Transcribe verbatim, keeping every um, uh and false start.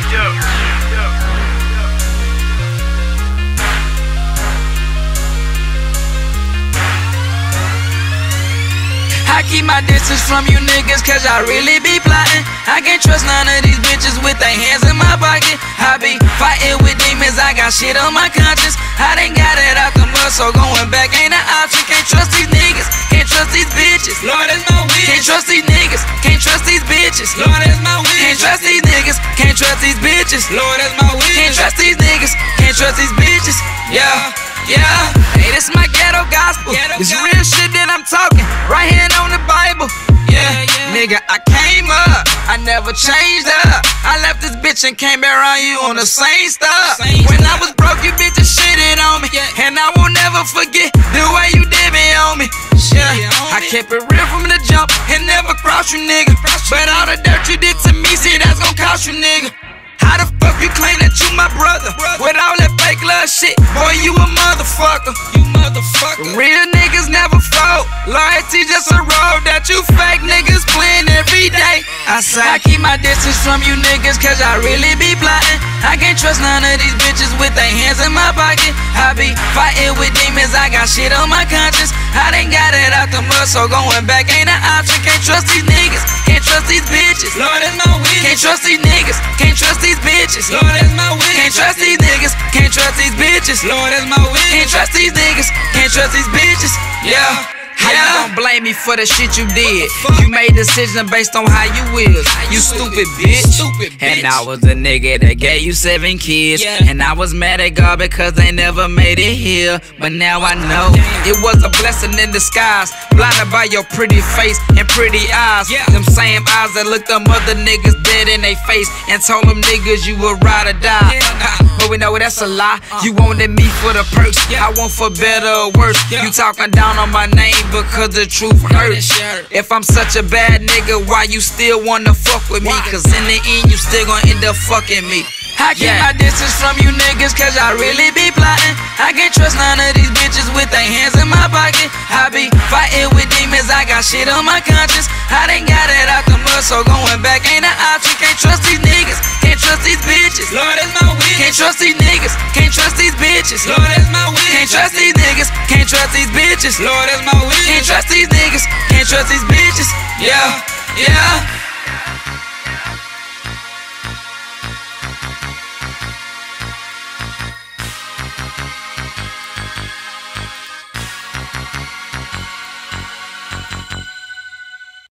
I keep my distance from you niggas cause I really be plotting. I can't trust none of these bitches with their hands in my pocket. I be fighting with demons, I got shit on my conscience. I done got it out the mud, so going back ain't an option. Can't trust these niggas, can't trust these bitches. Lord, that's my witness. Can't trust these niggas, can't trust these bitches. Lord, that's my witness. Can't trust these niggas, can't trust these bitches. Lord, that's my witness. Can't trust these niggas, can't trust these bitches. Yeah. Yeah, hey, this my ghetto gospel. Ghetto it's gospel. Real shit that I'm talking, right here on the Bible. Yeah, yeah, yeah. Nigga, I came up, I never changed up. I left this bitch and came back around you on the same stuff. Same when stuff. I was broke, you bitches shitted on me, yeah. And I will never forget the way you did me on me. Yeah, yeah I kept it real from the jump and never crossed you, nigga. Cross but you. All the dirt you did to me, see, that's gon' cost you, nigga. How the fuck you claim that you my brother? brother? With all that fake love shit, boy, you a motherfucker. You motherfucker. Real niggas never fold. Loyalty just a road that you fake niggas playing every day. I say I keep my distance from you niggas cause I really be plotting. I can't trust none of these bitches with their hands in my pocket. I be fighting with demons, I got shit on my conscience. I done got it out the mud, so going back ain't an option. Can't trust these niggas, can't trust these bitches. Lord, that's my witness. Can't trust these niggas, can't trust these bitches. Lord, that's my witness. Can't trust these niggas, can't trust these bitches. Lord, that's my witness. Can't trust these niggas, can't trust these bitches. Yeah. How you gon' blame me for the shit you did? You made decisions based on how you is. You stupid bitch. And I was a nigga that gave you seven kids. And I was mad at God because they never made it here. But now I know it was a blessing in disguise. Blinded by your pretty face and pretty eyes. Them same eyes that looked them other niggas dead in they face and told them niggas you would ride or die. But we know that's a lie. You wanted me for the perks, I want for better or worse. You talking down on my name because the truth hurts. If I'm such a bad nigga, why you still wanna fuck with me? Cause in the end, you still gon' end up fucking me. I keep yeah. my distance from you niggas cause I really be plotting. I can't trust none of these bitches with their hands in my pocket. I be fighting with demons, I got shit on my conscience. I done got it out the mud, so going back ain't an option. Can't trust these niggas, can't trust these bitches. Lord, that's my witness. Can't trust these niggas, can't trust these bitches. Lord, that's my witness. Can't trust these niggas, can't trust these bitches. Lord, that's my witness. Can't trust these niggas, can't trust these bitches. Yeah, yeah.